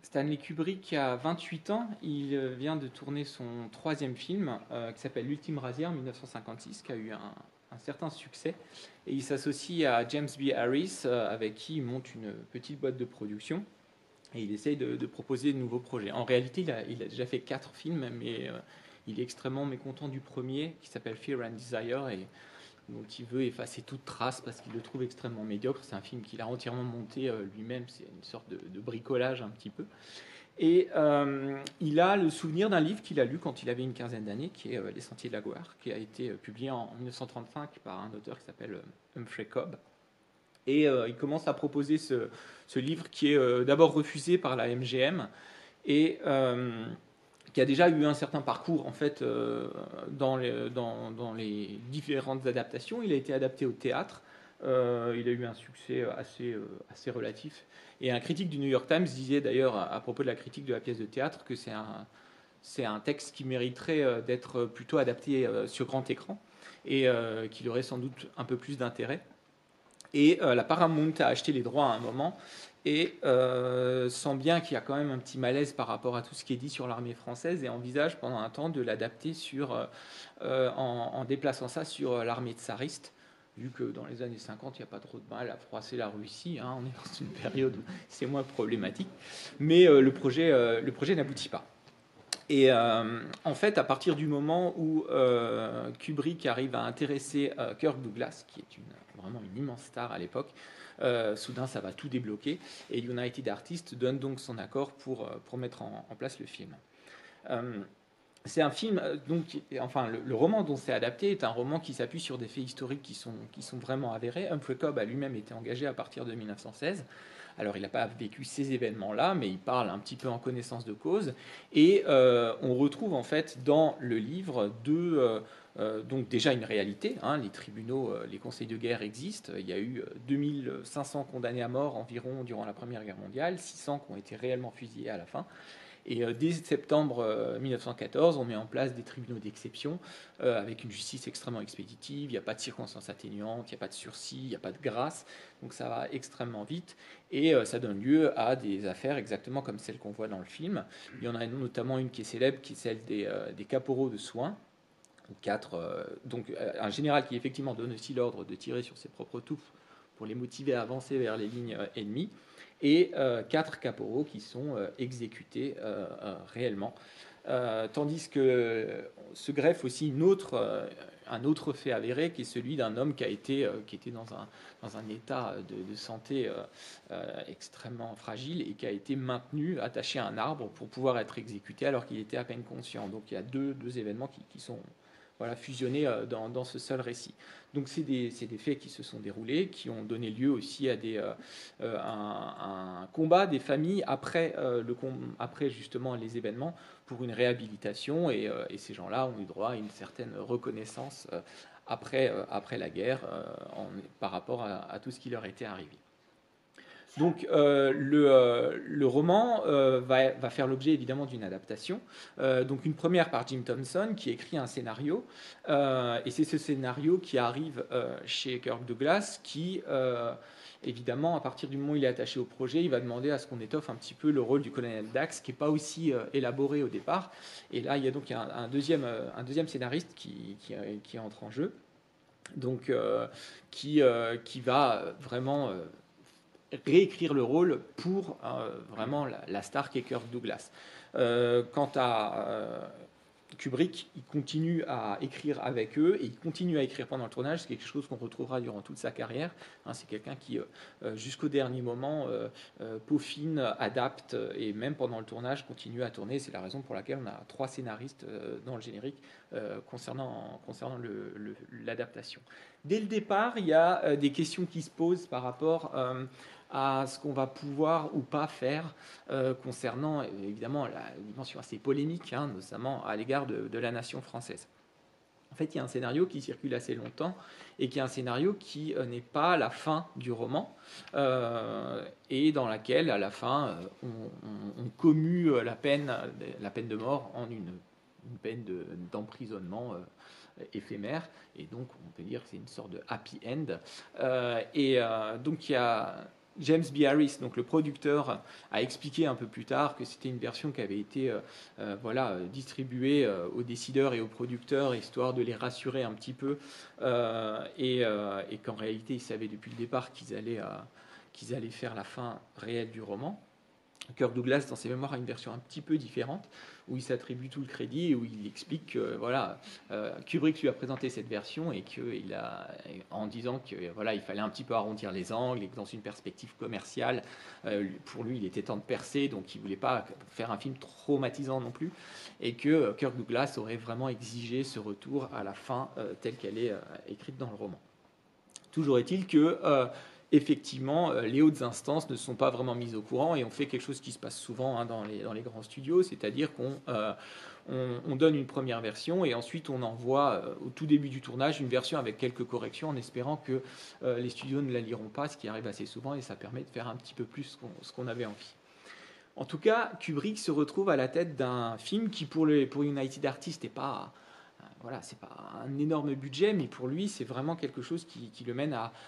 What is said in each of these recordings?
Stanley Kubrick a 28 ans, il vient de tourner son troisième film qui s'appelle L'Ultime Razzière en 1956, qui a eu un certain succès. Et il s'associe à James B. Harris, avec qui il monte une petite boîte de production. Et il essaye de proposer de nouveaux projets. En réalité, il a déjà fait 4 films, mais il est extrêmement mécontent du premier, qui s'appelle Fear and Desire, et dont il veut effacer toute trace parce qu'il le trouve extrêmement médiocre. C'est un film qu'il a entièrement monté lui-même, c'est une sorte de bricolage un petit peu. Et il a le souvenir d'un livre qu'il a lu quand il avait une quinzaine d'années, qui est Les Sentiers de la Gloire, qui a été publié en 1935 par un auteur qui s'appelle Humphrey Cobb. Et il commence à proposer ce livre qui est d'abord refusé par la MGM et qui a déjà eu un certain parcours en fait dans les différentes adaptations. Il a été adapté au théâtre. Il a eu un succès assez relatif. Et un critique du New York Times disait d'ailleurs à propos de la critique de la pièce de théâtre que c'est un texte qui mériterait d'être plutôt adapté sur grand écran et qu'il aurait sans doute un peu plus d'intérêt. Et la Paramount a acheté les droits à un moment et sent bien qu'il y a quand même un petit malaise par rapport à tout ce qui est dit sur l'armée française et envisage pendant un temps de l'adapter en déplaçant ça sur l'armée tsariste, vu que dans les années 50, il n'y a pas trop de mal à froisser la Russie, hein, on est dans une période où c'est moins problématique, mais le projet n'aboutit pas. Et en fait, à partir du moment où Kubrick arrive à intéresser Kirk Douglas, qui est vraiment une immense star à l'époque, soudain ça va tout débloquer. Et United Artists donne donc son accord pour mettre en place le film. C'est un film, le roman dont c'est adapté est un roman qui s'appuie sur des faits historiques qui sont vraiment avérés. Humphrey Cobb a lui-même été engagé à partir de 1916. Alors, il n'a pas vécu ces événements-là, mais il parle un petit peu en connaissance de cause. Et on retrouve en fait dans le livre donc déjà une réalité. Hein, les tribunaux, les conseils de guerre existent. Il y a eu 2500 condamnés à mort environ durant la Première Guerre mondiale, 600 qui ont été réellement fusillés à la fin. Et dès septembre 1914, on met en place des tribunaux d'exception avec une justice extrêmement expéditive. Il n'y a pas de circonstances atténuantes, il n'y a pas de sursis, il n'y a pas de grâce. Donc ça va extrêmement vite et ça donne lieu à des affaires exactement comme celles qu'on voit dans le film. Il y en a notamment une qui est célèbre, qui est celle des caporaux de soins. Un général qui effectivement donne aussi l'ordre de tirer sur ses propres touffes pour les motiver à avancer vers les lignes ennemies, et 4 caporaux qui sont exécutés réellement. Tandis que se greffe aussi un autre fait avéré, qui est celui d'un homme qui était dans un état de santé extrêmement fragile et qui a été maintenu, attaché à un arbre pour pouvoir être exécuté alors qu'il était à peine conscient. Donc il y a deux événements qui sont fusionnés dans ce seul récit. Donc c'est des faits qui se sont déroulés, qui ont donné lieu aussi à un combat des familles après justement les événements pour une réhabilitation, et ces gens-là ont eu droit à une certaine reconnaissance après la guerre par rapport à tout ce qui leur était arrivé. Donc le roman va faire l'objet évidemment d'une adaptation. Donc une première par Jim Thompson qui écrit un scénario. Et c'est ce scénario qui arrive chez Kirk Douglas qui, évidemment, à partir du moment où il est attaché au projet, il va demander à ce qu'on étoffe un petit peu le rôle du colonel Dax, qui n'est pas aussi élaboré au départ. Et là, il y a donc un deuxième scénariste qui entre en jeu. Donc qui va vraiment réécrire le rôle pour vraiment la star qu'est Kirk Douglas. Quant à Kubrick, il continue à écrire avec eux et il continue à écrire pendant le tournage. C'est quelque chose qu'on retrouvera durant toute sa carrière. Hein, c'est quelqu'un qui, jusqu'au dernier moment, peaufine, adapte et même pendant le tournage continue à tourner. C'est la raison pour laquelle on a 3 scénaristes dans le générique concernant l'adaptation. Dès le départ, il y a des questions qui se posent par rapport à ce qu'on va pouvoir ou pas faire concernant évidemment la dimension assez polémique, hein, notamment à l'égard de la nation française. En fait, il y a un scénario qui circule assez longtemps et qui est un scénario qui n'est pas la fin du roman et dans laquelle, à la fin, on commue la peine de mort en une peine d'emprisonnement éphémère, et donc on peut dire que c'est une sorte de happy end. Donc il y a James B. Harris, donc le producteur, a expliqué un peu plus tard que c'était une version qui avait été distribuée aux décideurs et aux producteurs, histoire de les rassurer un petit peu, et qu'en réalité, ils savaient depuis le départ qu'ils allaient faire la fin réelle du roman. Kirk Douglas, dans ses mémoires, a une version un petit peu différente, où il s'attribue tout le crédit et où il explique que Kubrick lui a présenté cette version et en disant qu'il fallait un petit peu arrondir les angles et que dans une perspective commerciale, pour lui, il était temps de percer, donc il ne voulait pas faire un film traumatisant non plus, et que Kirk Douglas aurait vraiment exigé ce retour à la fin telle qu'elle est écrite dans le roman. Toujours est-il que effectivement, les hautes instances ne sont pas vraiment mises au courant et on fait quelque chose qui se passe souvent dans les grands studios, c'est-à-dire qu'on donne une première version et ensuite on envoie au tout début du tournage une version avec quelques corrections en espérant que les studios ne la liront pas, ce qui arrive assez souvent et ça permet de faire un petit peu plus ce qu'on avait envie. En tout cas, Kubrick se retrouve à la tête d'un film qui pour United Artists n'est pas... c'est pas un énorme budget, mais pour lui, c'est vraiment quelque chose qui le mène à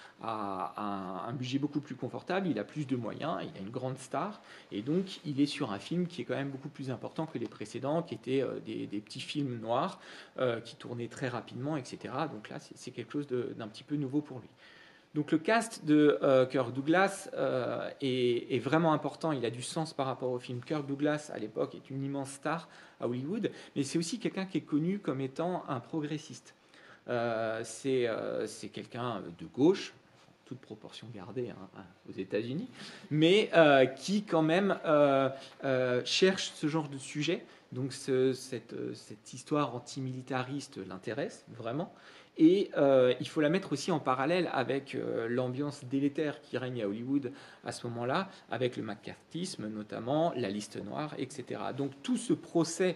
un budget beaucoup plus confortable. Il a plus de moyens, il a une grande star, et donc il est sur un film qui est quand même beaucoup plus important que les précédents, qui étaient des petits films noirs qui tournaient très rapidement, etc. Donc là, c'est quelque chose d'un petit peu nouveau pour lui. Donc le cast de Kirk Douglas est vraiment important, il a du sens par rapport au film. Kirk Douglas, à l'époque, est une immense star à Hollywood, mais c'est aussi quelqu'un qui est connu comme étant un progressiste. C'est quelqu'un de gauche, toute proportion gardée aux États-Unis, mais qui quand même cherche ce genre de sujet. Donc cette histoire antimilitariste l'intéresse vraiment. Et il faut la mettre aussi en parallèle avec l'ambiance délétère qui règne à Hollywood à ce moment-là, avec le McCarthyisme notamment, la liste noire, etc. Donc tout ce procès,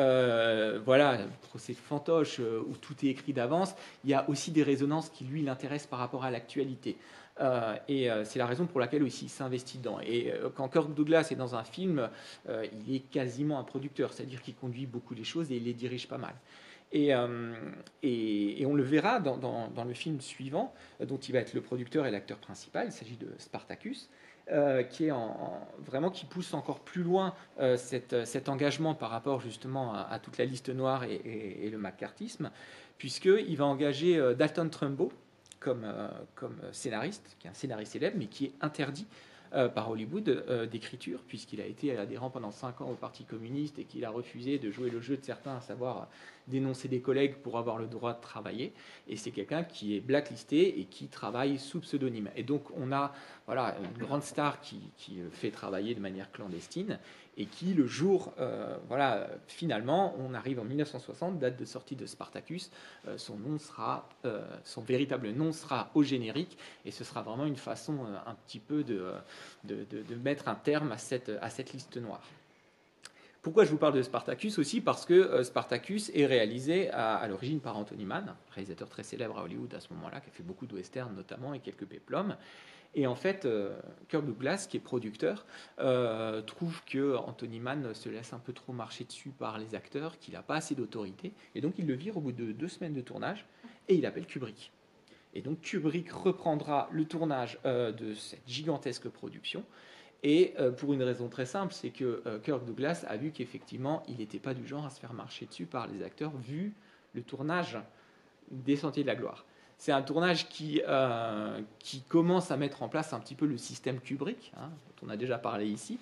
procès fantoche où tout est écrit d'avance, il y a aussi des résonances qui lui l'intéressent par rapport à l'actualité. C'est la raison pour laquelle aussi il s'investit dedans. Et quand Kirk Douglas est dans un film, il est quasiment un producteur, c'est-à-dire qu'il conduit beaucoup les choses et il les dirige pas mal. Et on le verra dans le film suivant, dont il va être le producteur et l'acteur principal. Il s'agit de Spartacus, qui pousse encore plus loin cet engagement par rapport justement à toute la liste noire et le McCarthyisme, puisqu'il va engager Dalton Trumbo comme scénariste, qui est un scénariste célèbre, mais qui est interdit par Hollywood d'écriture, puisqu'il a été adhérent pendant 5 ans au Parti communiste et qu'il a refusé de jouer le jeu de certains, à savoir dénoncer des collègues pour avoir le droit de travailler. Et c'est quelqu'un qui est blacklisté et qui travaille sous pseudonyme. Et donc on a une grande star qui fait travailler de manière clandestine et qui, le jour, finalement, on arrive en 1960, date de sortie de Spartacus, son véritable nom sera au générique, et ce sera vraiment une façon un petit peu de mettre un terme à cette liste noire. Pourquoi je vous parle de Spartacus aussi? Parce que Spartacus est réalisé à l'origine par Anthony Mann, réalisateur très célèbre à Hollywood à ce moment-là, qui a fait beaucoup de westerns notamment et quelques péplums. Et en fait, Kirk Douglas, qui est producteur, trouve que Anthony Mann se laisse un peu trop marcher dessus par les acteurs, qu'il n'a pas assez d'autorité, et donc il le vire au bout de 2 semaines de tournage, et il appelle Kubrick. Et donc Kubrick reprendra le tournage de cette gigantesque production, et pour une raison très simple, c'est que Kirk Douglas a vu qu'effectivement, il n'était pas du genre à se faire marcher dessus par les acteurs, vu le tournage des Sentiers de la Gloire. C'est un tournage qui commence à mettre en place un petit peu le système Kubrick, dont on a déjà parlé ici.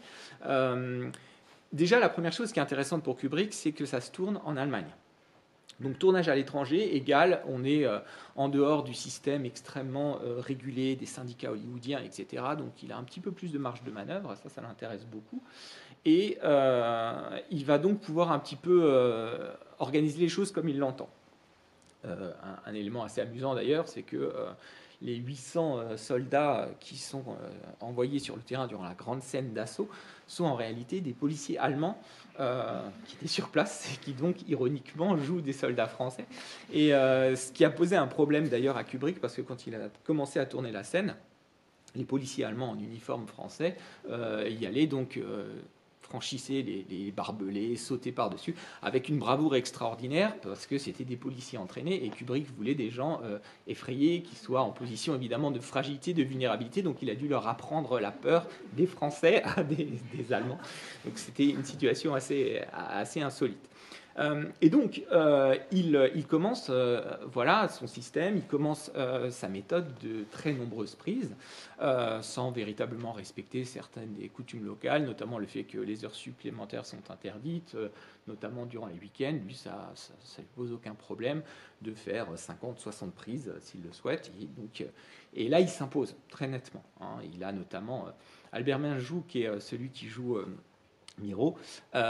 Déjà, la première chose qui est intéressante pour Kubrick, c'est que ça se tourne en Allemagne. Donc tournage à l'étranger égale, on est en dehors du système extrêmement régulé des syndicats hollywoodiens, etc. Donc il a un petit peu plus de marge de manœuvre, ça l'intéresse beaucoup. Et il va donc pouvoir un petit peu organiser les choses comme il l'entend. Un élément assez amusant d'ailleurs, c'est que les 800 soldats qui sont envoyés sur le terrain durant la grande scène d'assaut sont en réalité des policiers allemands qui étaient sur place et qui donc ironiquement jouent des soldats français. Et ce qui a posé un problème d'ailleurs à Kubrick, parce que quand il a commencé à tourner la scène, les policiers allemands en uniforme français y allaient donc franchissaient les barbelés, sautaient par-dessus, avec une bravoure extraordinaire, parce que c'était des policiers entraînés, et Kubrick voulait des gens effrayés, qui soient en position évidemment de fragilité, de vulnérabilité, donc il a dû leur apprendre la peur des Français à des Allemands. Donc c'était une situation assez insolite. Et donc, il commence voilà, son système, il commence sa méthode de très nombreuses prises, sans véritablement respecter certaines des coutumes locales, notamment le fait que les heures supplémentaires sont interdites, notamment durant les week-ends. Lui, ça ne pose aucun problème de faire 50, 60 prises s'il le souhaite. Et là, il s'impose très nettement. Hein. Il a notamment Albert Minjoux, qui est celui qui joue... Miro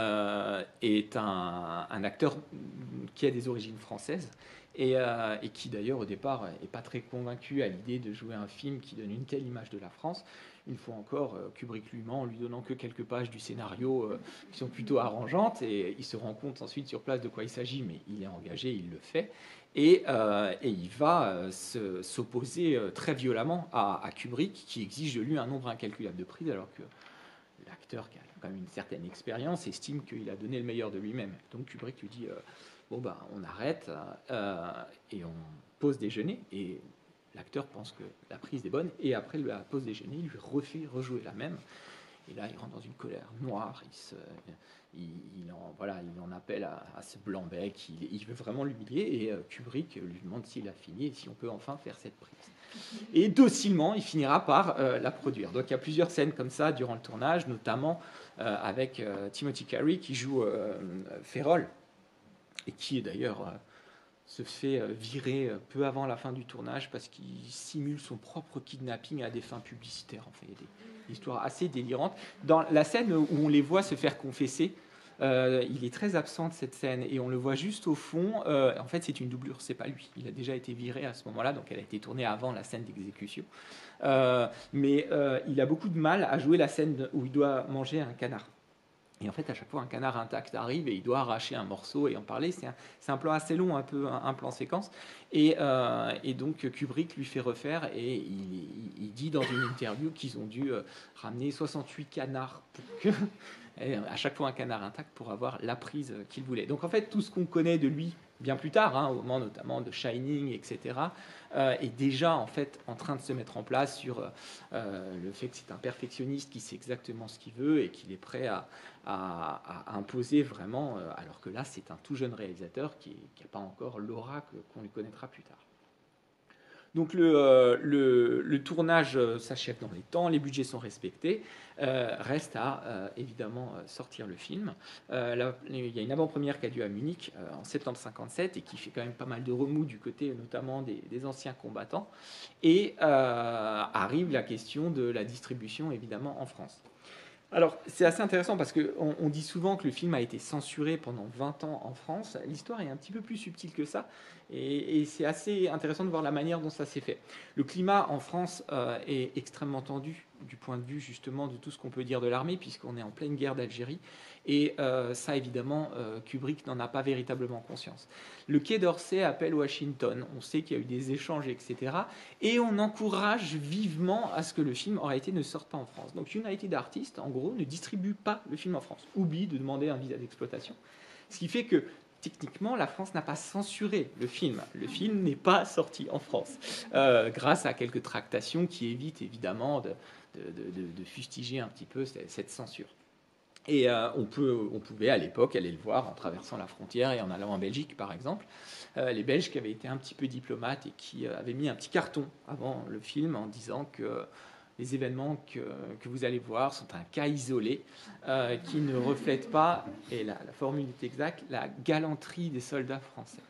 est un acteur qui a des origines françaises et qui d'ailleurs au départ n'est pas très convaincu à l'idée de jouer un film qui donne une telle image de la France. Une fois encore, Kubrick lui-ment, en lui donnant que quelques pages du scénario qui sont plutôt arrangeantes, et il se rend compte ensuite sur place de quoi il s'agit, mais il est engagé, il le fait. Et il va s'opposer très violemment à Kubrick, qui exige de lui un nombre incalculable de prises, alors que l'acteur qui a quand même une certaine expérience estime qu'il a donné le meilleur de lui-même. Donc Kubrick lui dit bon ben on arrête et on pause déjeuner, et l'acteur pense que la prise est bonne, et après la pause déjeuner il lui refait rejouer la même, et là il rentre dans une colère noire, il en appelle à ce blanc-bec, il veut vraiment l'humilier, et Kubrick lui demande s'il a fini et si on peut enfin faire cette prise. Et docilement, il finira par la produire. Donc il y a plusieurs scènes comme ça durant le tournage, notamment avec Timothy Carey qui joue Ferrol, et qui d'ailleurs se fait virer peu avant la fin du tournage parce qu'il simule son propre kidnapping à des fins publicitaires. Enfin, il y a des histoires assez délirantes. Dans la scène où on les voit se faire confesser, il est très absent de cette scène, et on le voit juste au fond. En fait, c'est une doublure, c'est pas lui. Il a déjà été viré à ce moment-là, donc elle a été tournée avant la scène d'exécution. Mais il a beaucoup de mal à jouer la scène où il doit manger un canard. Et en fait, à chaque fois, un canard intact arrive et il doit arracher un morceau et en parler. C'est un plan assez long, un peu un plan séquence. Et donc, Kubrick lui fait refaire, et il dit dans une interview qu'ils ont dû ramener 68 canards pour que... à chaque fois un canard intact pour avoir la prise qu'il voulait. Donc en fait, tout ce qu'on connaît de lui bien plus tard, hein, au moment notamment de Shining, etc., est déjà en fait en train de se mettre en place sur le fait que c'est un perfectionniste qui sait exactement ce qu'il veut et qu'il est prêt à imposer vraiment, alors que là c'est un tout jeune réalisateur qui n'a pas encore l'aura qu'on lui connaîtra plus tard. Donc le tournage s'achève dans les temps, les budgets sont respectés, reste à évidemment sortir le film. Là, il y a une avant-première qui a lieu à Munich en septembre 1957 et qui fait quand même pas mal de remous du côté notamment des anciens combattants, et arrive la question de la distribution évidemment en France. Alors, c'est assez intéressant parce qu'on dit souvent que le film a été censuré pendant 20 ans en France. L'histoire est un petit peu plus subtile que ça, et c'est assez intéressant de voir la manière dont ça s'est fait. Le climat en France est extrêmement tendu du point de vue justement de tout ce qu'on peut dire de l'armée, puisqu'on est en pleine guerre d'Algérie, et ça évidemment Kubrick n'en a pas véritablement conscience. Le Quai d'Orsay appelle Washington, on sait qu'il y a eu des échanges, etc., et on encourage vivement à ce que le film en réalité ne sorte pas en France. Donc United Artists en gros ne distribue pas le film en France, oublie de demander un visa d'exploitation, ce qui fait que techniquement, la France n'a pas censuré le film. Le film n'est pas sorti en France, grâce à quelques tractations qui évitent évidemment de fustiger un petit peu cette censure. Et on pouvait à l'époque aller le voir en traversant la frontière et en allant en Belgique, par exemple. Les Belges qui avaient été un petit peu diplomates et qui avaient mis un petit carton avant le film en disant que les événements que vous allez voir sont un cas isolé qui ne reflète pas, et la formule est exacte, la galanterie des soldats français.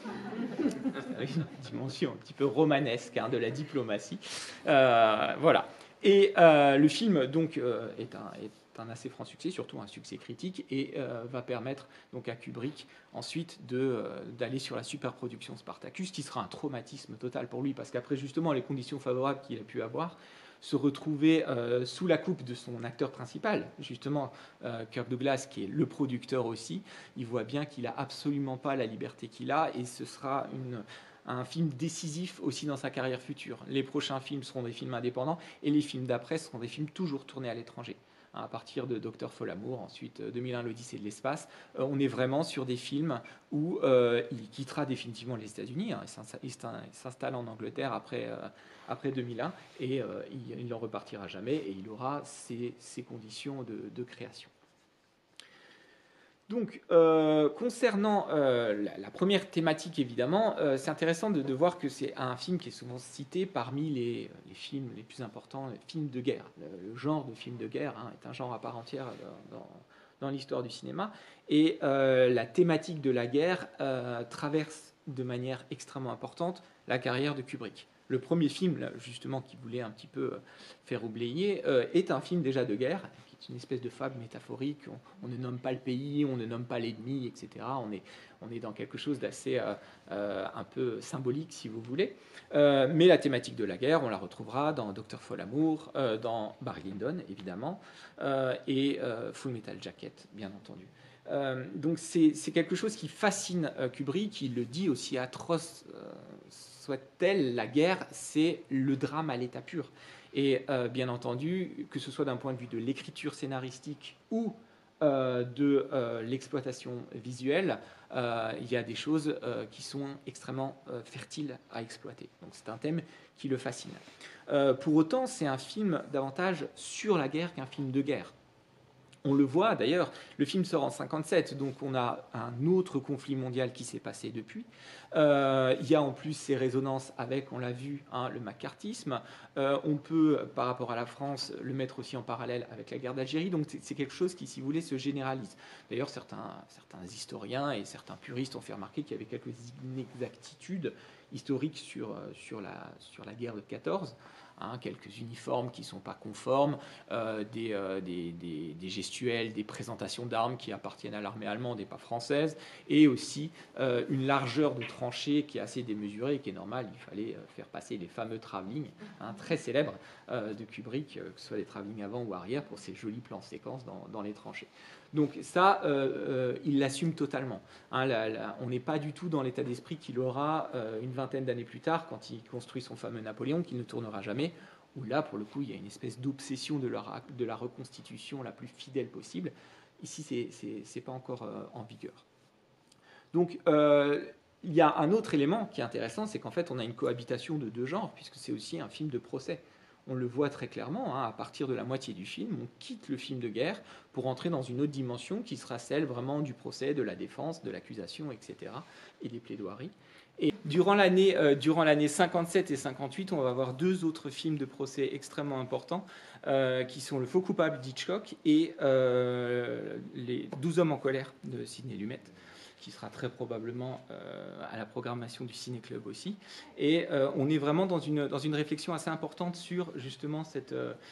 Une dimension un petit peu romanesque de la diplomatie. Voilà. Et le film donc est un assez franc succès, surtout un succès critique, et va permettre donc à Kubrick ensuite d'aller sur la superproduction Spartacus, qui sera un traumatisme total pour lui, parce qu'après justement les conditions favorables qu'il a pu avoir, se retrouver sous la coupe de son acteur principal, justement Kirk Douglas, qui est le producteur aussi, il voit bien qu'il n'a absolument pas la liberté qu'il a, et ce sera un film décisif aussi dans sa carrière future. Les prochains films seront des films indépendants, et les films d'après seront des films toujours tournés à l'étranger. à partir de Docteur Folamour, ensuite 2001 l'Odyssée de l'espace. On est vraiment sur des films où il quittera définitivement les États-Unis, hein, il s'installe en Angleterre après 2001 et il en repartira jamais et il aura ses conditions de création. Donc, concernant la première thématique, évidemment, c'est intéressant de voir que c'est un film qui est souvent cité parmi les films les plus importants, les films de guerre. Le genre de film de guerre est un genre à part entière dans l'histoire du cinéma. Et la thématique de la guerre traverse de manière extrêmement importante la carrière de Kubrick. Le premier film, là, justement, qui voulait un petit peu faire oublier, est un film déjà de guerre, qui est une espèce de fable métaphorique. On ne nomme pas le pays, on ne nomme pas l'ennemi, etc. On est dans quelque chose d'assez un peu symbolique, si vous voulez. Mais la thématique de la guerre, on la retrouvera dans Docteur Folamour, dans Barry Lyndon, évidemment, et Full Metal Jacket, bien entendu. Donc c'est quelque chose qui fascine Kubrick, il le dit aussi, atroce soit-elle, la guerre, c'est le drame à l'état pur. Et bien entendu, que ce soit d'un point de vue de l'écriture scénaristique ou de l'exploitation visuelle, il y a des choses qui sont extrêmement fertiles à exploiter. Donc c'est un thème qui le fascine. Pour autant, c'est un film davantage sur la guerre qu'un film de guerre. On le voit d'ailleurs, le film sort en 1957, donc on a un autre conflit mondial qui s'est passé depuis. Il y a en plus ces résonances avec, on l'a vu, le macartisme. On peut, par rapport à la France, le mettre aussi en parallèle avec la guerre d'Algérie. Donc c'est quelque chose qui, si vous voulez, se généralise. D'ailleurs, certains historiens et certains puristes ont fait remarquer qu'il y avait quelques inexactitudes historiques sur la guerre de 14. Quelques uniformes qui ne sont pas conformes, des gestuels, des présentations d'armes qui appartiennent à l'armée allemande et pas française, et aussi une largeur de tranchées qui est assez démesurée et qui est normale. Il fallait faire passer les fameux travelling, très célèbres de Kubrick, que ce soit des travelling avant ou arrière, pour ces jolis plans séquences dans les tranchées. Donc ça, il l'assume totalement. On n'est pas du tout dans l'état d'esprit qu'il aura une vingtaine d'années plus tard, quand il construit son fameux Napoléon, qui ne tournera jamais, où là, pour le coup, il y a une espèce d'obsession de la reconstitution la plus fidèle possible. Ici, c'est pas encore en vigueur. Donc, il y a un autre élément qui est intéressant, c'est qu'en fait, on a une cohabitation de deux genres, puisque c'est aussi un film de procès. On le voit très clairement, à partir de la moitié du film, on quitte le film de guerre pour entrer dans une autre dimension qui sera celle vraiment du procès, de la défense, de l'accusation, etc., et des plaidoiries. Et durant l'année 57 et 58, on va avoir deux autres films de procès extrêmement importants, qui sont Le Faux coupable d'Hitchcock et Les 12 hommes en colère de Sidney Lumet, qui sera très probablement à la programmation du Ciné-Club aussi. Et on est vraiment dans une réflexion assez importante sur justement cette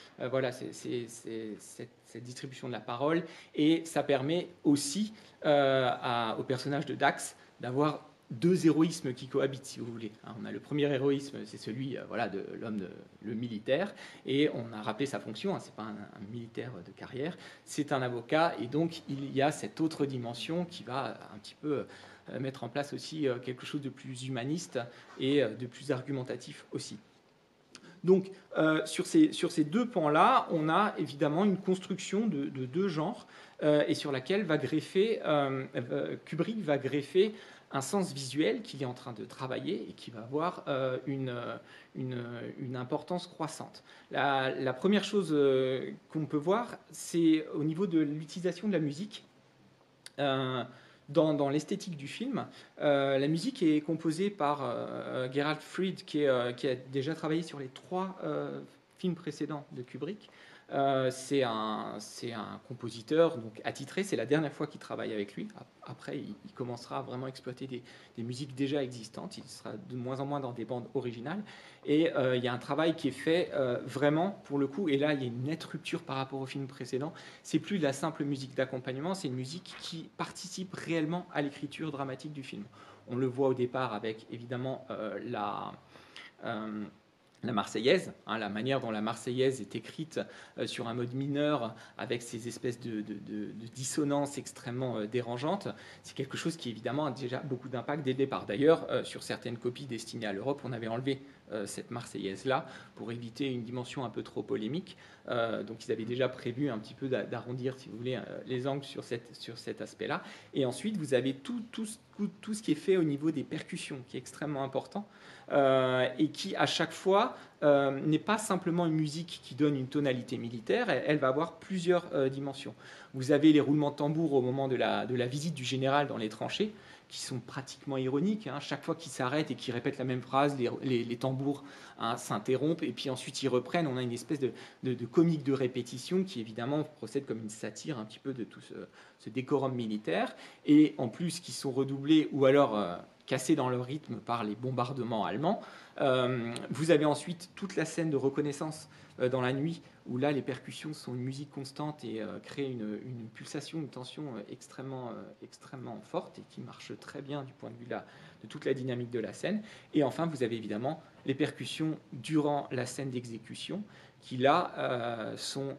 distribution de la parole. Et ça permet aussi au personnage de Dax d'avoir deux héroïsmes qui cohabitent, si vous voulez. On a le premier héroïsme, c'est celui de l'homme, le militaire, et on a rappelé sa fonction, c'est pas un militaire de carrière, c'est un avocat, et donc il y a cette autre dimension qui va un petit peu mettre en place aussi quelque chose de plus humaniste et de plus argumentatif aussi. Donc, sur ces deux pans-là, on a évidemment une construction de deux genres, et sur laquelle Kubrick va greffer un sens visuel qu'il est en train de travailler et qui va avoir une importance croissante. La première chose qu'on peut voir, c'est au niveau de l'utilisation de la musique. Dans l'esthétique du film, la musique est composée par Gerald Fried, qui a déjà travaillé sur les trois films précédents de Kubrick. C'est un compositeur donc attitré, c'est la dernière fois qu'il travaille avec lui. Après, il commencera à vraiment exploiter des musiques déjà existantes, il sera de moins en moins dans des bandes originales. Et il y a un travail qui est fait vraiment, pour le coup, et là il y a une nette rupture par rapport au film précédent, c'est plus de la simple musique d'accompagnement, c'est une musique qui participe réellement à l'écriture dramatique du film. On le voit au départ avec évidemment la Marseillaise, la manière dont la Marseillaise est écrite sur un mode mineur avec ces espèces de dissonances extrêmement dérangeantes, c'est quelque chose qui évidemment a déjà beaucoup d'impact dès le départ. D'ailleurs, sur certaines copies destinées à l'Europe, on avait enlevé cette Marseillaise-là, pour éviter une dimension un peu trop polémique. Donc ils avaient déjà prévu un petit peu d'arrondir, si vous voulez, les angles sur cet aspect-là. Et ensuite, vous avez tout ce qui est fait au niveau des percussions, qui est extrêmement important, et qui, à chaque fois, n'est pas simplement une musique qui donne une tonalité militaire, elle va avoir plusieurs dimensions. Vous avez les roulements de tambour au moment de la visite du général dans les tranchées, qui sont pratiquement ironiques. Hein. Chaque fois qu'ils s'arrêtent et qu'ils répètent la même phrase, les tambours s'interrompent et puis ensuite ils reprennent. On a une espèce de comique de répétition qui évidemment procède comme une satire un petit peu de tout ce décorum militaire. Et en plus, qui sont redoublés ou alors cassés dans leur rythme par les bombardements allemands. Vous avez ensuite toute la scène de reconnaissance dans la nuit, où là les percussions sont une musique constante et créent une pulsation, une tension extrêmement forte et qui marche très bien du point de vue de toute la dynamique de la scène. Et enfin, vous avez évidemment les percussions durant la scène d'exécution, qui là sont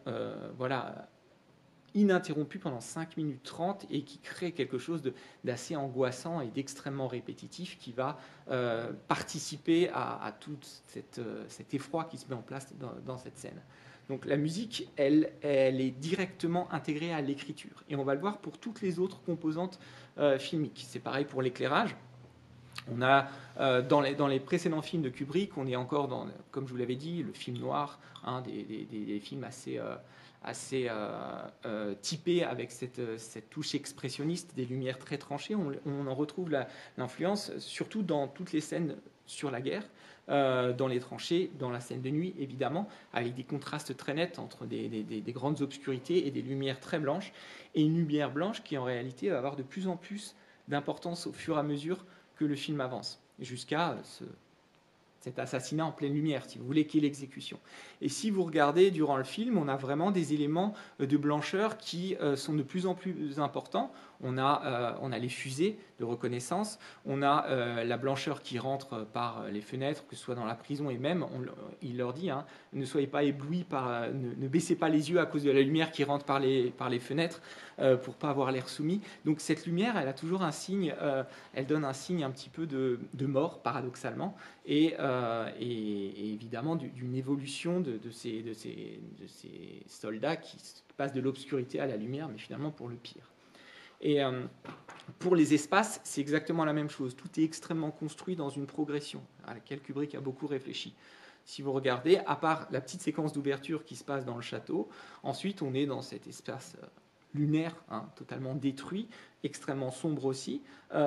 ininterrompues pendant 5 minutes 30 et qui créent quelque chose d'assez angoissant et d'extrêmement répétitif qui va participer à tout cet effroi qui se met en place dans cette scène. Donc la musique, elle est directement intégrée à l'écriture. Et on va le voir pour toutes les autres composantes filmiques. C'est pareil pour l'éclairage. On a, dans les précédents films de Kubrick, on est encore dans, comme je vous l'avais dit, le film noir, des films assez typés avec cette touche expressionniste, des lumières très tranchées. On en retrouve l'influence, surtout dans toutes les scènes sur la guerre, dans les tranchées, dans la scène de nuit, évidemment, avec des contrastes très nets entre des grandes obscurités et des lumières très blanches, et une lumière blanche qui, en réalité, va avoir de plus en plus d'importance au fur et à mesure que le film avance, jusqu'à cet assassinat en pleine lumière, si vous voulez, qui est l'exécution. Et si vous regardez durant le film, on a vraiment des éléments de blancheur qui sont de plus en plus importants. On a les fusées de reconnaissance, on a la blancheur qui rentre par les fenêtres, que ce soit dans la prison, et même, il leur dit, ne soyez pas éblouis, ne baissez pas les yeux à cause de la lumière qui rentre par les fenêtres, pour ne pas avoir l'air soumis. Donc cette lumière, elle a toujours un signe, elle donne un signe un petit peu de mort, paradoxalement, et évidemment d'une évolution de ces soldats qui passent de l'obscurité à la lumière, mais finalement pour le pire. Et pour les espaces, c'est exactement la même chose. Tout est extrêmement construit dans une progression à laquelle Kubrick a beaucoup réfléchi. Si vous regardez, à part la petite séquence d'ouverture qui se passe dans le château, ensuite on est dans cet espace lunaire, totalement détruit, extrêmement sombre aussi.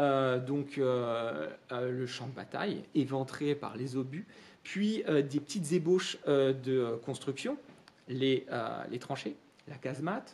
Le champ de bataille, éventré par les obus, puis des petites ébauches de construction, les tranchées, la casemate,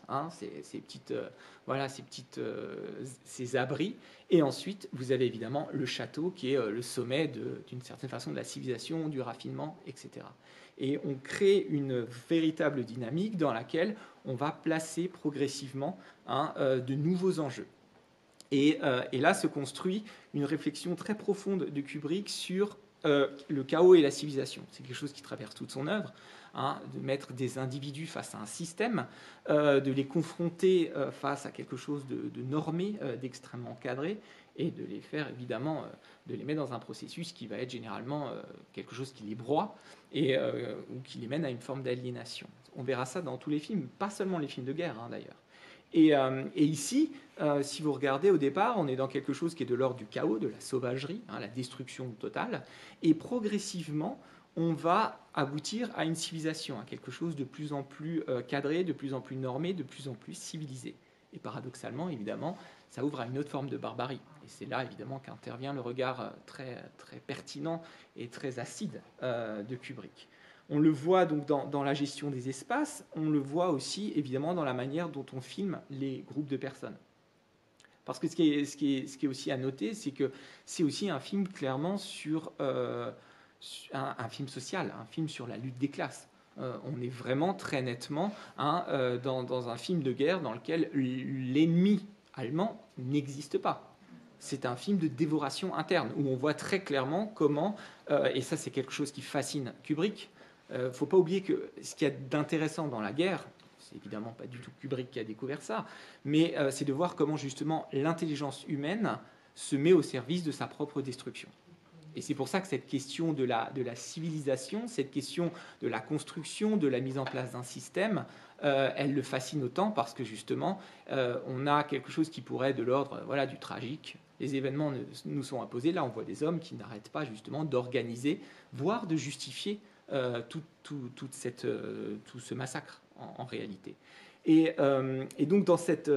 ces abris, et ensuite vous avez évidemment le château qui est le sommet d'une certaine façon de la civilisation, du raffinement, etc. Et on crée une véritable dynamique dans laquelle on va placer progressivement de nouveaux enjeux. Et là se construit une réflexion très profonde de Kubrick sur le chaos et la civilisation. C'est quelque chose qui traverse toute son œuvre, de mettre des individus face à un système, de les confronter face à quelque chose de normé, d'extrêmement cadré, et de les faire évidemment, de les mettre dans un processus qui va être généralement quelque chose qui les broie ou qui les mène à une forme d'aliénation. On verra ça dans tous les films, pas seulement les films de guerre d'ailleurs. Et ici, si vous regardez au départ, on est dans quelque chose qui est de l'ordre du chaos, de la sauvagerie, la destruction totale, et progressivement, on va aboutir à une civilisation, à quelque chose de plus en plus cadré, de plus en plus normé, de plus en plus civilisé. Et paradoxalement, évidemment, ça ouvre à une autre forme de barbarie. Et c'est là, évidemment, qu'intervient le regard très, très pertinent et très acide de Kubrick. On le voit donc dans la gestion des espaces, on le voit aussi, évidemment, dans la manière dont on filme les groupes de personnes. Parce que ce qui est aussi à noter, c'est que c'est aussi un film clairement sur un film social, un film sur la lutte des classes. On est vraiment très nettement dans un film de guerre dans lequel l'ennemi allemand n'existe pas. C'est un film de dévoration interne, où on voit très clairement comment, et ça c'est quelque chose qui fascine Kubrick, il ne faut pas oublier que ce qu'il y a d'intéressant dans la guerre, c'est évidemment pas du tout Kubrick qui a découvert ça, mais c'est de voir comment justement l'intelligence humaine se met au service de sa propre destruction. Et c'est pour ça que cette question de la civilisation, cette question de la construction, de la mise en place d'un système, elle le fascine autant parce que justement, on a quelque chose qui pourrait être de l'ordre voilà, du tragique. Les événements nous sont imposés. Là, on voit des hommes qui n'arrêtent pas justement d'organiser, voire de justifier tout ce massacre en réalité. Et donc dans cette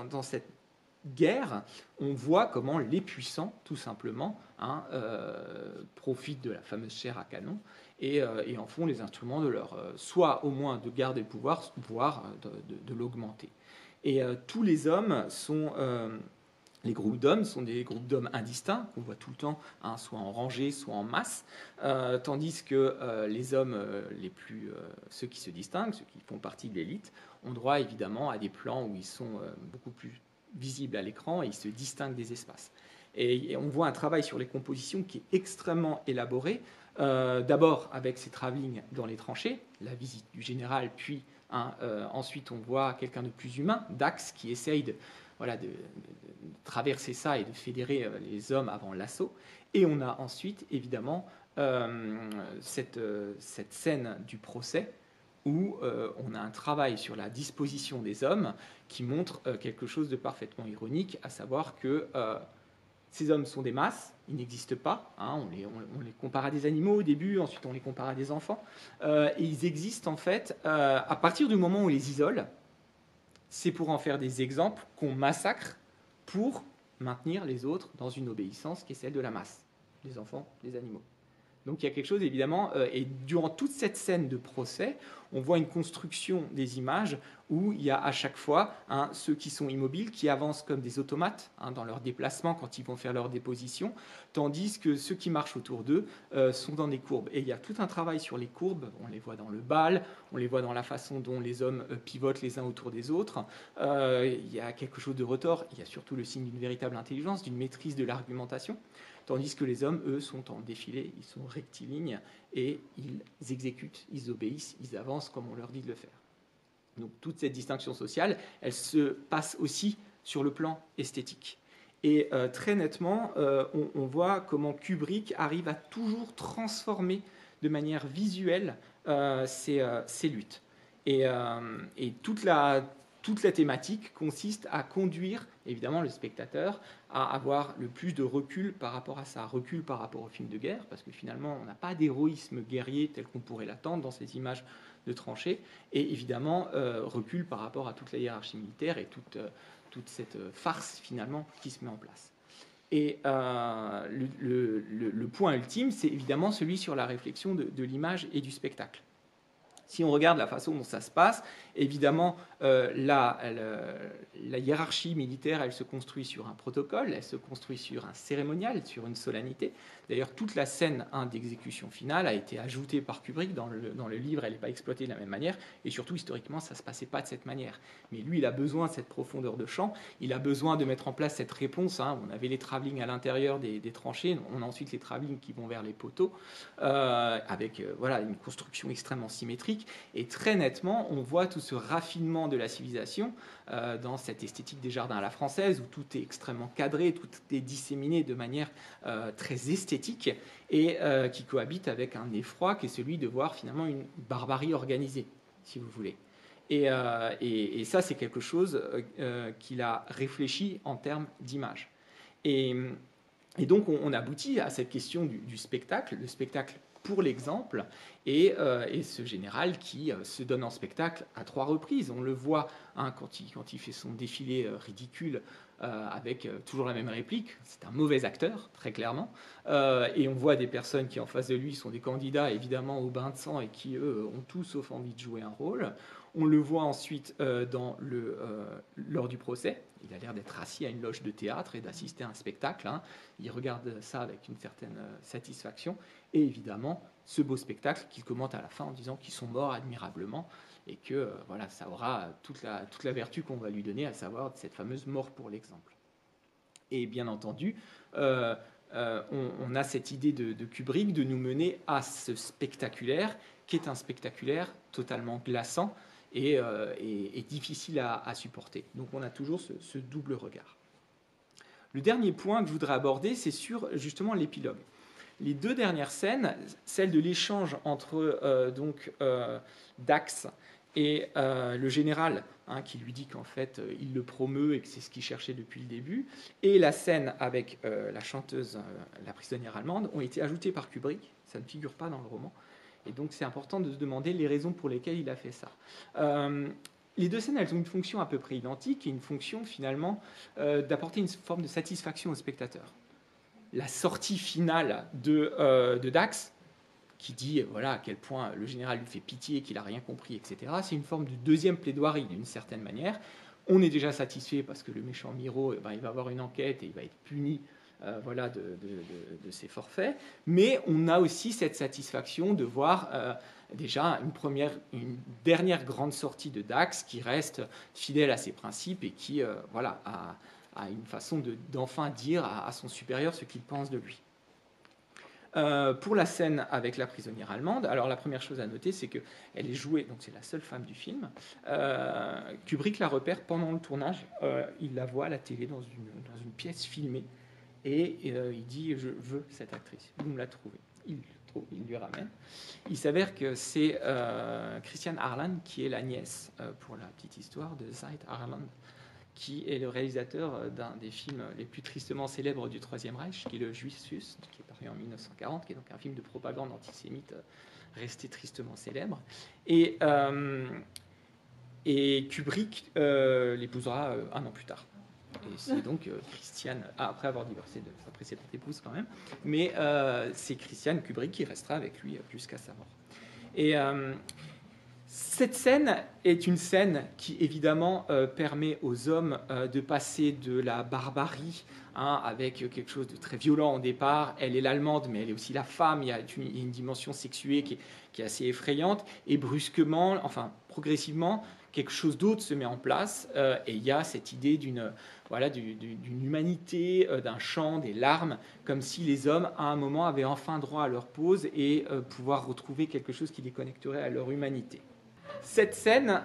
guerre, on voit comment les puissants, tout simplement, profitent de la fameuse chair à canon et en font les instruments de leur, soit au moins de garder le pouvoir, voire de l'augmenter. Et tous les hommes sont... les groupes d'hommes sont des groupes d'hommes indistincts, qu'on voit tout le temps, soit en rangée, soit en masse, tandis que les hommes ceux qui se distinguent, ceux qui font partie de l'élite, ont droit évidemment à des plans où ils sont beaucoup plus visibles à l'écran et ils se distinguent des espaces. Et on voit un travail sur les compositions qui est extrêmement élaboré, d'abord avec ces travelling dans les tranchées, la visite du général, puis ensuite on voit quelqu'un de plus humain, Dax, qui essaye de traverser ça et de fédérer les hommes avant l'assaut. Et on a ensuite, évidemment, cette scène du procès où on a un travail sur la disposition des hommes qui montre quelque chose de parfaitement ironique, à savoir que ces hommes sont des masses, ils n'existent pas, on les compare à des animaux au début, ensuite on les compare à des enfants, et ils existent en fait à partir du moment où on les isole. C'est pour en faire des exemples qu'on massacre pour maintenir les autres dans une obéissance qui est celle de la masse, les enfants, les animaux. Donc il y a quelque chose, évidemment, et durant toute cette scène de procès, on voit une construction des images où il y a à chaque fois ceux qui sont immobiles, qui avancent comme des automates dans leur déplacement quand ils vont faire leur déposition, tandis que ceux qui marchent autour d'eux sont dans des courbes. Et il y a tout un travail sur les courbes, on les voit dans le bal, on les voit dans la façon dont les hommes pivotent les uns autour des autres. Il y a quelque chose de retors, il y a surtout le signe d'une véritable intelligence, d'une maîtrise de l'argumentation. Tandis que les hommes, eux, sont en défilé, ils sont rectilignes et ils exécutent, ils obéissent, ils avancent comme on leur dit de le faire. Donc toute cette distinction sociale, elle se passe aussi sur le plan esthétique. Et très nettement, on voit comment Kubrick arrive à toujours transformer de manière visuelle ces luttes. Et toute la thématique consiste à conduire, évidemment, le spectateur à avoir le plus de recul par rapport à ça, recul par rapport au film de guerre, parce que finalement, on n'a pas d'héroïsme guerrier tel qu'on pourrait l'attendre dans ces images de tranchées, et évidemment, recul par rapport à toute la hiérarchie militaire et toute cette farce, finalement, qui se met en place. Et le point ultime, c'est évidemment celui sur la réflexion de l'image et du spectacle. Si on regarde la façon dont ça se passe, évidemment, la hiérarchie militaire, elle se construit sur un protocole, elle se construit sur un cérémonial, sur une solennité. D'ailleurs, toute la scène d'exécution finale a été ajoutée par Kubrick. Dans le livre, elle n'est pas exploitée de la même manière. Et surtout, historiquement, ça ne se passait pas de cette manière. Mais lui, il a besoin de cette profondeur de champ. Il a besoin de mettre en place cette réponse. On avait les travelling à l'intérieur des tranchées. On a ensuite les travelling qui vont vers les poteaux, avec une construction extrêmement symétrique. Et très nettement, on voit tout ce raffinement de la civilisation dans cette esthétique des jardins à la française, où tout est extrêmement cadré, tout est disséminé de manière très esthétique, et qui cohabite avec un effroi qui est celui de voir finalement une barbarie organisée, si vous voulez. Et ça, c'est quelque chose qu'il a réfléchi en termes d'image. Et donc, on aboutit à cette question du spectacle, le spectacle pour l'exemple, et ce général qui se donne en spectacle à 3 reprises. On le voit quand il fait son défilé ridicule avec toujours la même réplique. C'est un mauvais acteur, très clairement. Et on voit des personnes qui, en face de lui, sont des candidats, évidemment, au bain de sang et qui, eux, ont tout sauf envie de jouer un rôle. On le voit ensuite lors du procès. Il a l'air d'être assis à une loge de théâtre et d'assister à un spectacle. Il regarde ça avec une certaine satisfaction. Et évidemment, ce beau spectacle qu'il commente à la fin en disant qu'ils sont morts admirablement et que ça aura toute la vertu qu'on va lui donner, à savoir cette fameuse mort pour l'exemple. Et bien entendu, on a cette idée de Kubrick de nous mener à ce spectaculaire, qui est un spectaculaire totalement glaçant et difficile à supporter. Donc on a toujours ce double regard. Le dernier point que je voudrais aborder, c'est sur justement l'épilogue. Les deux dernières scènes, celle de l'échange entre Dax et le général, hein, qui lui dit qu'en fait il le promeut et que c'est ce qu'il cherchait depuis le début, et la scène avec la chanteuse, la prisonnière allemande, ont été ajoutées par Kubrick. Ça ne figure pas dans le roman. Et donc c'est important de se demander les raisons pour lesquelles il a fait ça. Les deux scènes, elles ont une fonction à peu près identique et une fonction finalement d'apporter une forme de satisfaction au spectateur. La sortie finale de Dax, qui dit voilà, à quel point le général lui fait pitié, qu'il n'a rien compris, etc., c'est une forme de deuxième plaidoirie d'une certaine manière. On est déjà satisfait parce que le méchant Miro, il va avoir une enquête et il va être puni de ses forfaits, mais on a aussi cette satisfaction de voir déjà une dernière grande sortie de Dax qui reste fidèle à ses principes et qui a une façon d'enfin dire à son supérieur ce qu'il pense de lui. Pour la scène avec la prisonnière allemande, alors la première chose à noter, c'est qu'elle est jouée, donc c'est la seule femme du film. Kubrick la repère pendant le tournage, il la voit à la télé dans une pièce filmée, et il dit je veux cette actrice, vous me la trouvez. Il lui ramène. Il s'avère que c'est Christiane Harlan qui est la nièce, pour la petite histoire, de Zeit Harlan, qui est le réalisateur d'un des films les plus tristement célèbres du Troisième Reich, qui est le Juif Sus, qui est paru en 1940, qui est donc un film de propagande antisémite resté tristement célèbre. Et Kubrick l'épousera un an plus tard. Et c'est donc Christiane, après avoir divorcé de sa précédente épouse quand même, mais c'est Christiane Kubrick qui restera avec lui jusqu'à sa mort. Et cette scène est une scène qui, évidemment, permet aux hommes de passer de la barbarie, hein, avec quelque chose de très violent au départ. Elle est l'allemande, mais elle est aussi la femme. Il y a une dimension sexuée qui est assez effrayante. Et brusquement, enfin progressivement, quelque chose d'autre se met en place. Et il y a cette idée d'une humanité, d'un chant, des larmes, comme si les hommes, à un moment, avaient enfin droit à leur pause et pouvoir retrouver quelque chose qui les connecterait à leur humanité. Cette scène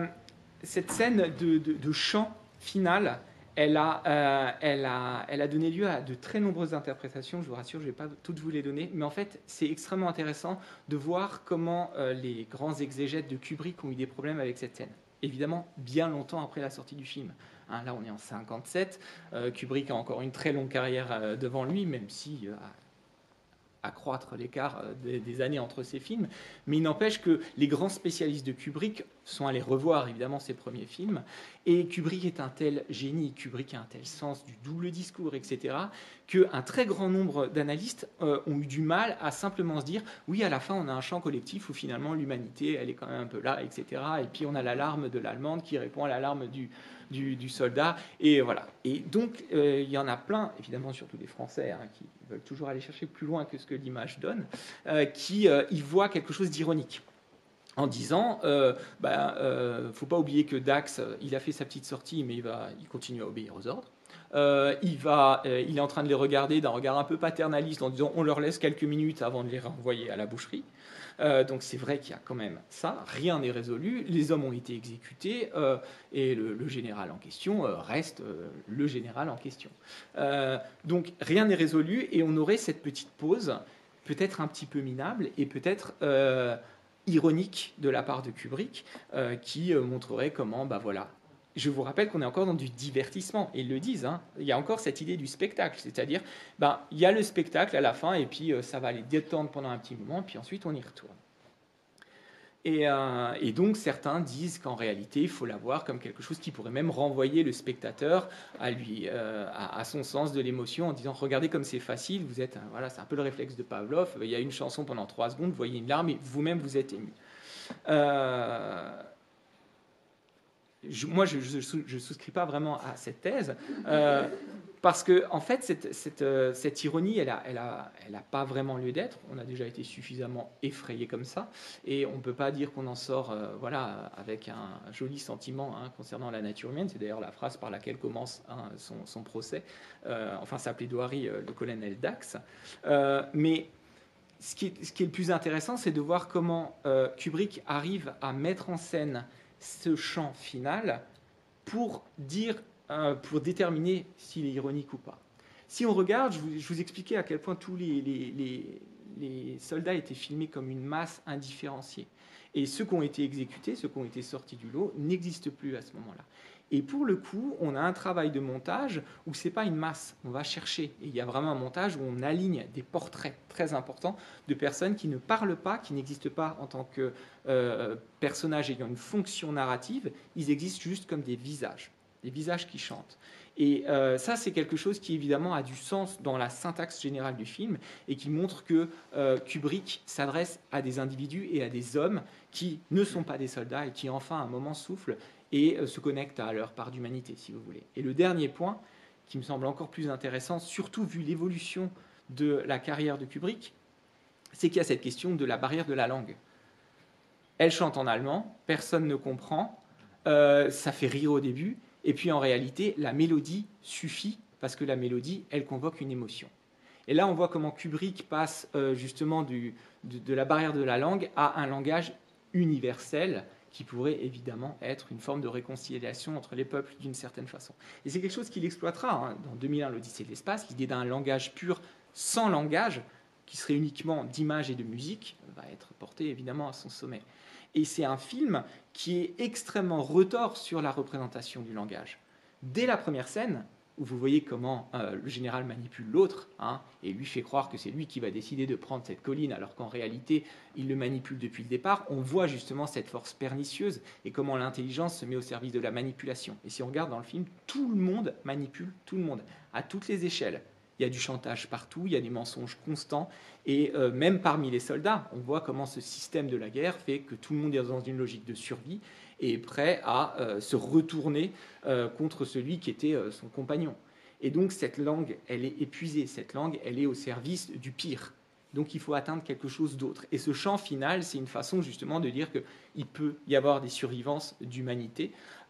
de chant final, elle a donné lieu à de très nombreuses interprétations. Je vous rassure, je ne vais pas toutes vous les donner, mais en fait, c'est extrêmement intéressant de voir comment les grands exégètes de Kubrick ont eu des problèmes avec cette scène. Évidemment, bien longtemps après la sortie du film. Hein, là, on est en 1957. Kubrick a encore une très longue carrière devant lui, même si accroître l'écart des années entre ces films, mais il n'empêche que les grands spécialistes de Kubrick sont allés revoir évidemment ses premiers films, et Kubrick est un tel génie, Kubrick a un tel sens du double discours, etc., qu'un très grand nombre d'analystes ont eu du mal à simplement se dire oui, à la fin on a un champ collectif où finalement l'humanité elle est quand même un peu là, etc., et puis on a l'alarme de l'Allemande qui répond à l'alarme du soldat, et voilà. Et donc il y en a plein, évidemment surtout des Français, hein, qui veulent toujours aller chercher plus loin que ce que l'image donne, qui y voient quelque chose d'ironique en disant faut pas oublier que Dax il a fait sa petite sortie, mais il continue à obéir aux ordres. Il est en train de les regarder d'un regard un peu paternaliste en disant on leur laisse quelques minutes avant de les renvoyer à la boucherie. Donc c'est vrai qu'il y a quand même ça, rien n'est résolu, les hommes ont été exécutés et le général en question reste le général en question. Donc rien n'est résolu et on aurait cette petite pause, peut-être un petit peu minable et peut-être ironique de la part de Kubrick, qui montrerait comment, je vous rappelle qu'on est encore dans du divertissement, et ils le disent, hein, il y a encore cette idée du spectacle, c'est-à-dire, il y a le spectacle à la fin, et puis ça va les détendre pendant un petit moment, puis ensuite on y retourne. Et donc certains disent qu'en réalité, il faut la voir comme quelque chose qui pourrait même renvoyer le spectateur à son sens de l'émotion, en disant regardez comme c'est facile, vous êtes, c'est un peu le réflexe de Pavlov, il y a une chanson pendant 3 secondes, vous voyez une larme et vous-même vous êtes ému. Moi, je ne souscris pas vraiment à cette thèse, parce que, en fait, cette ironie, elle a pas vraiment lieu d'être. On a déjà été suffisamment effrayé comme ça, et on ne peut pas dire qu'on en sort avec un joli sentiment concernant la nature humaine. C'est d'ailleurs la phrase par laquelle commence son procès, sa plaidoirie, le colonel Dax. Mais ce qui est le plus intéressant, c'est de voir comment Kubrick arrive à mettre en scène ce chant final pour déterminer s'il est ironique ou pas. Si on regarde, je vous expliquais à quel point tous les soldats étaient filmés comme une masse indifférenciée. Et ceux qui ont été exécutés, ceux qui ont été sortis du lot, n'existent plus à ce moment-là. Et pour le coup, on a un travail de montage où ce n'est pas une masse, on va chercher. Et il y a vraiment un montage où on aligne des portraits très importants de personnes qui ne parlent pas, qui n'existent pas en tant que personnages ayant une fonction narrative, ils existent juste comme des visages qui chantent. Et ça, c'est quelque chose qui, évidemment, a du sens dans la syntaxe générale du film et qui montre que Kubrick s'adresse à des individus et à des hommes qui ne sont pas des soldats et qui, enfin, à un moment, soufflent et se connectent à leur part d'humanité, si vous voulez. Et le dernier point, qui me semble encore plus intéressant, surtout vu l'évolution de la carrière de Kubrick, c'est qu'il y a cette question de la barrière de la langue. Elle chante en allemand, personne ne comprend, ça fait rire au début, et puis en réalité, la mélodie suffit, parce que la mélodie, elle convoque une émotion. Et là, on voit comment Kubrick passe justement de la barrière de la langue à un langage universel, qui pourrait évidemment être une forme de réconciliation entre les peuples d'une certaine façon. Et c'est quelque chose qu'il exploitera dans 2001, l'Odyssée de l'espace. L'idée d'un langage pur sans langage, qui serait uniquement d'image et de musique, va être portée évidemment à son sommet. Et c'est un film qui est extrêmement retors sur la représentation du langage. Dès la première scène, où vous voyez comment le général manipule l'autre, et lui fait croire que c'est lui qui va décider de prendre cette colline, alors qu'en réalité, il le manipule depuis le départ, on voit justement cette force pernicieuse et comment l'intelligence se met au service de la manipulation. Et si on regarde dans le film, tout le monde manipule tout le monde, à toutes les échelles. Il y a du chantage partout, il y a des mensonges constants, et même parmi les soldats, on voit comment ce système de la guerre fait que tout le monde est dans une logique de survie, et est prêt à se retourner contre celui qui était son compagnon. Et donc cette langue, elle est épuisée, cette langue, elle est au service du pire. Donc il faut atteindre quelque chose d'autre. Et ce chant final, c'est une façon justement de dire qu'il peut y avoir des survivances d'humanité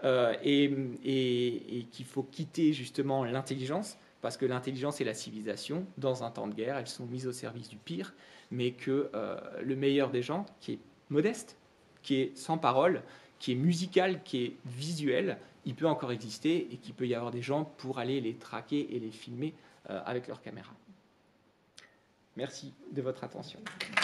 et qu'il faut quitter justement l'intelligence, parce que l'intelligence et la civilisation, dans un temps de guerre, elles sont mises au service du pire, mais que le meilleur des gens, qui est modeste, qui est sans parole, qui est musical, qui est visuel, il peut encore exister et qu'il peut y avoir des gens pour aller les traquer et les filmer avec leur caméra. Merci de votre attention.